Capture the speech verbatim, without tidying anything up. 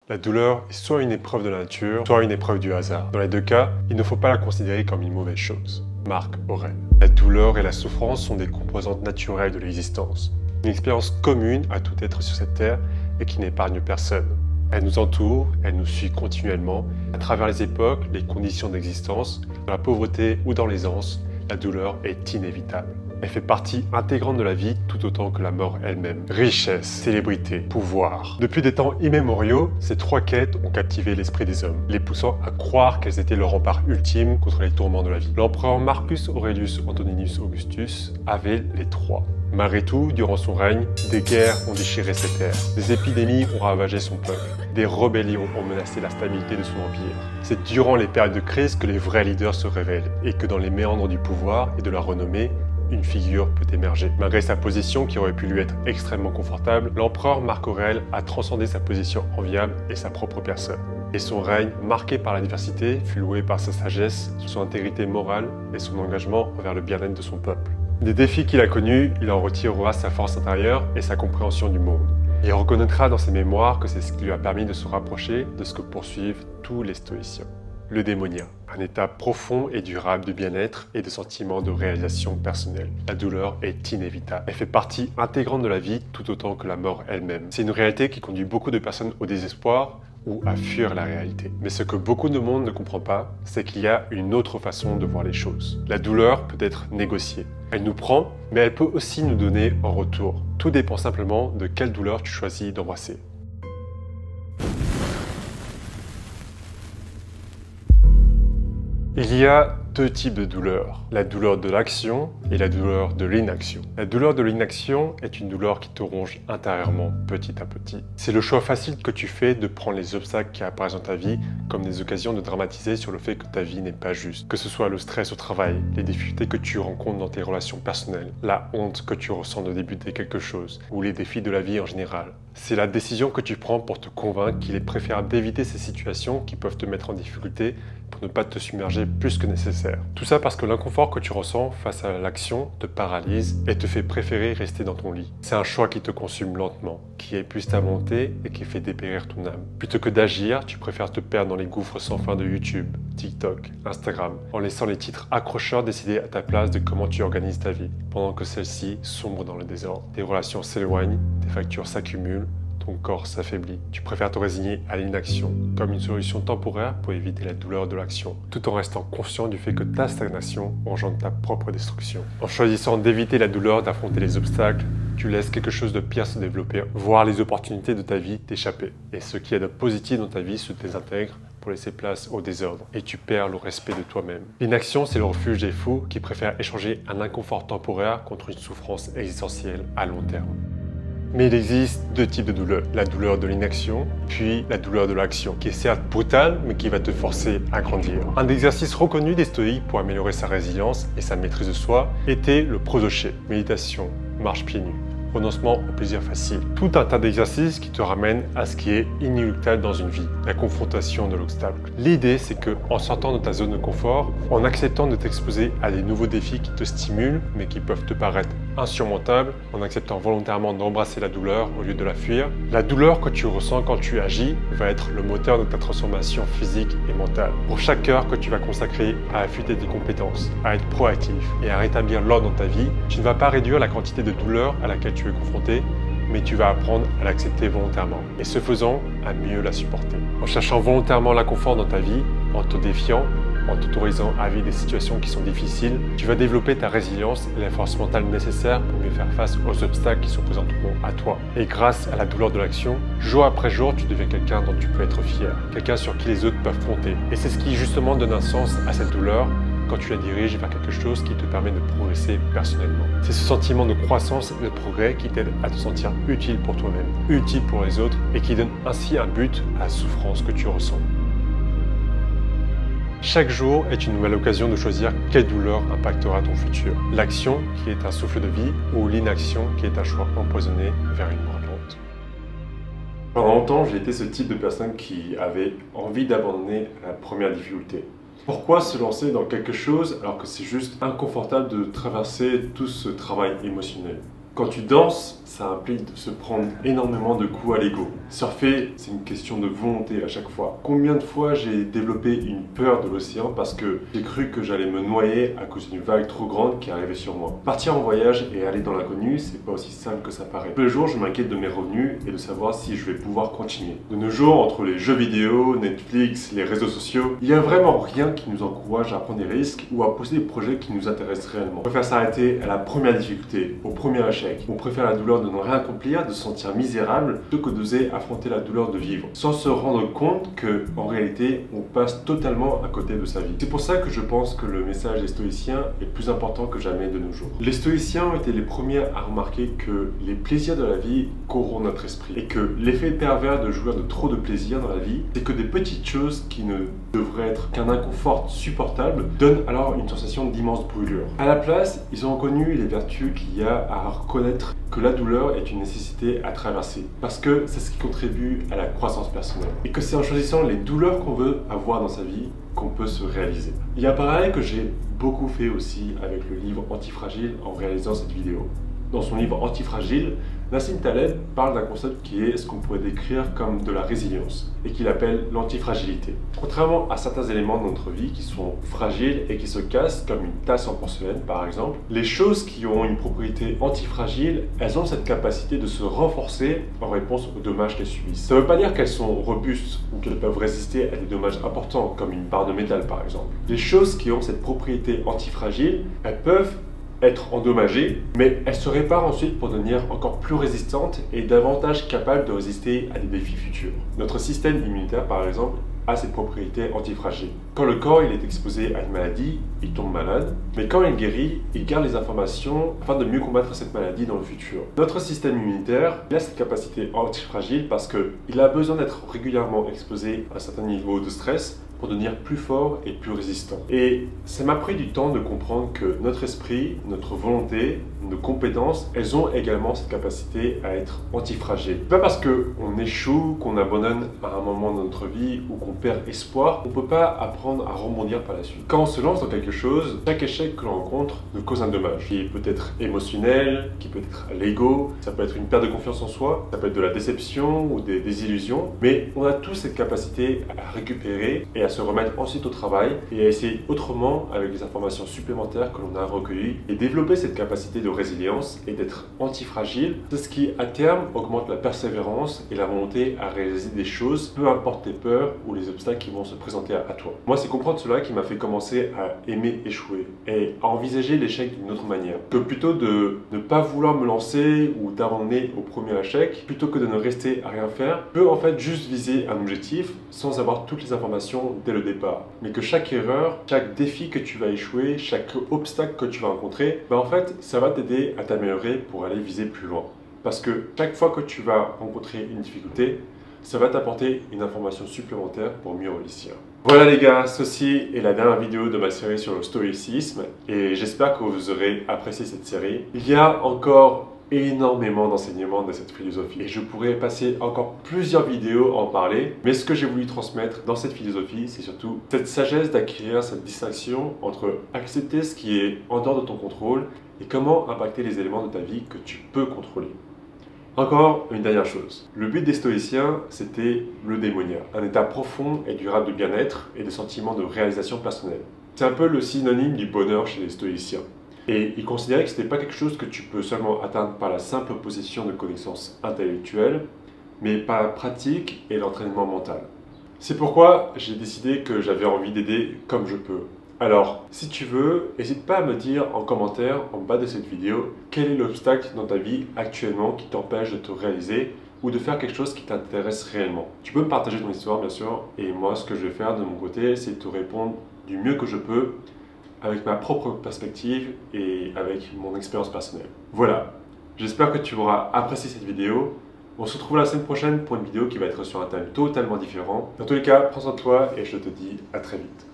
La douleur est soit une épreuve de la nature, soit une épreuve du hasard. Dans les deux cas, il ne faut pas la considérer comme une mauvaise chose. Marc Aurèle. La douleur et la souffrance sont des composantes naturelles de l'existence. Une expérience commune à tout être sur cette terre et qui n'épargne personne. Elle nous entoure, elle nous suit continuellement. À travers les époques, les conditions d'existence, dans la pauvreté ou dans l'aisance, la douleur est inévitable. Elle fait partie intégrante de la vie tout autant que la mort elle-même. Richesse, célébrité, pouvoir. Depuis des temps immémoriaux, ces trois quêtes ont captivé l'esprit des hommes, les poussant à croire qu'elles étaient le rempart ultime contre les tourments de la vie. L'empereur Marcus Aurelius Antoninus Augustus avait les trois. Malgré tout, durant son règne, des guerres ont déchiré cette terre, des épidémies ont ravagé son peuple, des rébellions ont menacé la stabilité de son empire. C'est durant les périodes de crise que les vrais leaders se révèlent et que dans les méandres du pouvoir et de la renommée, une figure peut émerger. Malgré sa position qui aurait pu lui être extrêmement confortable, l'empereur Marc Aurèle a transcendé sa position enviable et sa propre personne. Et son règne, marqué par la diversité, fut loué par sa sagesse, son intégrité morale et son engagement envers le bien-être de son peuple. Des défis qu'il a connus, il en retirera sa force intérieure et sa compréhension du monde. Il reconnaîtra dans ses mémoires que c'est ce qui lui a permis de se rapprocher de ce que poursuivent tous les stoïciens. Le démonia, un état profond et durable de bien-être et de sentiment de réalisation personnelle. La douleur est inévitable. Elle fait partie intégrante de la vie tout autant que la mort elle-même. C'est une réalité qui conduit beaucoup de personnes au désespoir ou à fuir la réalité. Mais ce que beaucoup de monde ne comprend pas, c'est qu'il y a une autre façon de voir les choses. La douleur peut être négociée. Elle nous prend, mais elle peut aussi nous donner en retour. Tout dépend simplement de quelle douleur tu choisis d'embrasser. Il y a deux types de douleurs, la douleur de l'action et la douleur de l'inaction. La douleur de l'inaction est une douleur qui te ronge intérieurement petit à petit. C'est le choix facile que tu fais de prendre les obstacles qui apparaissent dans ta vie comme des occasions de dramatiser sur le fait que ta vie n'est pas juste. Que ce soit le stress au travail, les difficultés que tu rencontres dans tes relations personnelles, la honte que tu ressens de débuter quelque chose ou les défis de la vie en général. C'est la décision que tu prends pour te convaincre qu'il est préférable d'éviter ces situations qui peuvent te mettre en difficulté pour ne pas te submerger plus que nécessaire. Tout ça parce que l'inconfort que tu ressens face à l'action te paralyse et te fait préférer rester dans ton lit. C'est un choix qui te consume lentement, qui épuise ta volonté et qui fait dépérir ton âme. Plutôt que d'agir, tu préfères te perdre dans les gouffres sans fin de YouTube, TikTok, Instagram, en laissant les titres accrocheurs décider à ta place de comment tu organises ta vie, pendant que celle-ci sombre dans le désordre. Tes relations s'éloignent, tes factures s'accumulent, ton corps s'affaiblit. Tu préfères te résigner à l'inaction, comme une solution temporaire pour éviter la douleur de l'action, tout en restant conscient du fait que ta stagnation engendre ta propre destruction. En choisissant d'éviter la douleur d'affronter les obstacles, tu laisses quelque chose de pire se développer, voir les opportunités de ta vie t'échapper. Et ce qui est de positif dans ta vie se désintègre pour laisser place au désordre, et tu perds le respect de toi-même. L'inaction, c'est le refuge des fous qui préfèrent échanger un inconfort temporaire contre une souffrance existentielle à long terme. Mais il existe deux types de douleurs, la douleur de l'inaction, puis la douleur de l'action, qui est certes brutale, mais qui va te forcer à grandir. Un exercice reconnu des stoïques pour améliorer sa résilience et sa maîtrise de soi était le prosoché, méditation, marche pieds nus, renoncement au plaisir facile. Tout un tas d'exercices qui te ramènent à ce qui est inéluctable dans une vie, la confrontation de l'obstacle. L'idée, c'est que, en sortant de ta zone de confort, en acceptant de t'exposer à des nouveaux défis qui te stimulent, mais qui peuvent te paraître insurmontables, en acceptant volontairement d'embrasser la douleur au lieu de la fuir, la douleur que tu ressens quand tu agis va être le moteur de ta transformation physique et mentale. Pour chaque heure que tu vas consacrer à affûter tes compétences, à être proactif et à rétablir l'ordre dans ta vie, tu ne vas pas réduire la quantité de douleur à laquelle tu es confronté, mais tu vas apprendre à l'accepter volontairement, et ce faisant, à mieux la supporter. En cherchant volontairement l'inconfort dans ta vie, en te défiant, en t'autorisant à vivre des situations qui sont difficiles, tu vas développer ta résilience et la force mentale nécessaire pour mieux faire face aux obstacles qui se présenteront à toi. Et grâce à la douleur de l'action, jour après jour, tu deviens quelqu'un dont tu peux être fier, quelqu'un sur qui les autres peuvent compter. Et c'est ce qui justement donne un sens à cette douleur quand tu la diriges vers quelque chose qui te permet de progresser personnellement. C'est ce sentiment de croissance et de progrès qui t'aide à te sentir utile pour toi-même, utile pour les autres et qui donne ainsi un but à la souffrance que tu ressens. Chaque jour est une nouvelle occasion de choisir quelle douleur impactera ton futur. L'action qui est un souffle de vie ou l'inaction qui est un choix empoisonné vers une mort lente. Pendant longtemps, j'ai été ce type de personne qui avait envie d'abandonner la première difficulté. Pourquoi se lancer dans quelque chose alors que c'est juste inconfortable de traverser tout ce travail émotionnel? Quand tu danses, ça implique de se prendre énormément de coups à l'ego. Surfer, c'est une question de volonté à chaque fois. Combien de fois j'ai développé une peur de l'océan parce que j'ai cru que j'allais me noyer à cause d'une vague trop grande qui arrivait sur moi. Partir en voyage et aller dans l'inconnu, c'est pas aussi simple que ça paraît. Tous les jours, je m'inquiète de mes revenus et de savoir si je vais pouvoir continuer. De nos jours, entre les jeux vidéo, Netflix, les réseaux sociaux, il n'y a vraiment rien qui nous encourage à prendre des risques ou à poser des projets qui nous intéressent réellement. On préfère s'arrêter à la première difficulté, au premier échec. On préfère la douleur de ne rien accomplir, de se sentir misérable, plutôt que d'oser affronter la douleur de vivre, sans se rendre compte que, en réalité, on passe totalement à côté de sa vie. C'est pour ça que je pense que le message des stoïciens est plus important que jamais de nos jours. Les stoïciens ont été les premiers à remarquer que les plaisirs de la vie corrompent notre esprit et que l'effet pervers de jouir de trop de plaisir dans la vie, c'est que des petites choses qui ne devraient être qu'un inconfort supportable donnent alors une sensation d'immense brûlure. À la place, ils ont reconnu les vertus qu'il y a à reconnaître que la douleur est une nécessité à traverser parce que c'est ce qui contribue à la croissance personnelle et que c'est en choisissant les douleurs qu'on veut avoir dans sa vie qu'on peut se réaliser. Il y a pareil que j'ai beaucoup fait aussi avec le livre Antifragile en réalisant cette vidéo. Dans son livre Antifragile, Nassim Taleb parle d'un concept qui est ce qu'on pourrait décrire comme de la résilience et qu'il appelle l'antifragilité. Contrairement à certains éléments de notre vie qui sont fragiles et qui se cassent, comme une tasse en porcelaine par exemple, les choses qui ont une propriété antifragile, elles ont cette capacité de se renforcer en réponse aux dommages qu'elles subissent. Ça ne veut pas dire qu'elles sont robustes ou qu'elles peuvent résister à des dommages importants comme une barre de métal par exemple. Les choses qui ont cette propriété antifragile, elles peuvent être endommagées, mais elles se réparent ensuite pour devenir encore plus résistantes et davantage capables de résister à des défis futurs. Notre système immunitaire, par exemple, a cette propriété antifragile. Quand le corps il est exposé à une maladie, il tombe malade, mais quand il guérit, il garde les informations afin de mieux combattre cette maladie dans le futur. Notre système immunitaire il a cette capacité antifragile parce qu'il a besoin d'être régulièrement exposé à un certain niveau de stress pour devenir plus fort et plus résistant. Et ça m'a pris du temps de comprendre que notre esprit, notre volonté, nos compétences, elles ont également cette capacité à être antifragiles. Pas parce qu'on échoue, qu'on abandonne à un moment de notre vie ou qu'on perd espoir, on ne peut pas apprendre à rebondir par la suite. Quand on se lance dans quelque chose, chaque échec que l'on rencontre nous cause un dommage, qui peut être émotionnel, qui peut être à l'ego, ça peut être une perte de confiance en soi, ça peut être de la déception ou des désillusions, mais on a tous cette capacité à récupérer et à se remettre ensuite au travail et à essayer autrement avec les informations supplémentaires que l'on a recueillies et développer cette capacité de résilience et d'être antifragile. C'est ce qui à terme augmente la persévérance et la volonté à réaliser des choses, peu importe tes peurs ou les obstacles qui vont se présenter à toi. Moi, c'est comprendre cela qui m'a fait commencer à aimer échouer et à envisager l'échec d'une autre manière. Que plutôt de ne pas vouloir me lancer ou d'abandonner au premier échec, plutôt que de ne rester à rien faire, je peux en fait juste viser un objectif sans avoir toutes les informations dès le départ. Mais que chaque erreur, chaque défi que tu vas échouer, chaque obstacle que tu vas rencontrer, ben en fait, ça va t'aider à t'améliorer pour aller viser plus loin. Parce que chaque fois que tu vas rencontrer une difficulté, ça va t'apporter une information supplémentaire pour mieux réussir. Voilà les gars, ceci est la dernière vidéo de ma série sur le stoïcisme et j'espère que vous aurez apprécié cette série. Il y a encore énormément d'enseignements de cette philosophie et je pourrais passer encore plusieurs vidéos à en parler, mais ce que j'ai voulu transmettre dans cette philosophie, c'est surtout cette sagesse d'acquérir cette distinction entre accepter ce qui est en dehors de ton contrôle et comment impacter les éléments de ta vie que tu peux contrôler. Encore une dernière chose, le but des stoïciens, c'était le démonia, un état profond et durable de bien-être et de sentiment de réalisation personnelle. C'est un peu le synonyme du bonheur chez les stoïciens. Et ils considéraient que ce n'était pas quelque chose que tu peux seulement atteindre par la simple possession de connaissances intellectuelles, mais par la pratique et l'entraînement mental. C'est pourquoi j'ai décidé que j'avais envie d'aider comme je peux. Alors, si tu veux, n'hésite pas à me dire en commentaire en bas de cette vidéo quel est l'obstacle dans ta vie actuellement qui t'empêche de te réaliser ou de faire quelque chose qui t'intéresse réellement. Tu peux me partager ton histoire bien sûr, et moi ce que je vais faire de mon côté, c'est te répondre du mieux que je peux avec ma propre perspective et avec mon expérience personnelle. Voilà, j'espère que tu auras apprécié cette vidéo. On se retrouve la semaine prochaine pour une vidéo qui va être sur un thème totalement différent. Dans tous les cas, prends soin de toi et je te dis à très vite.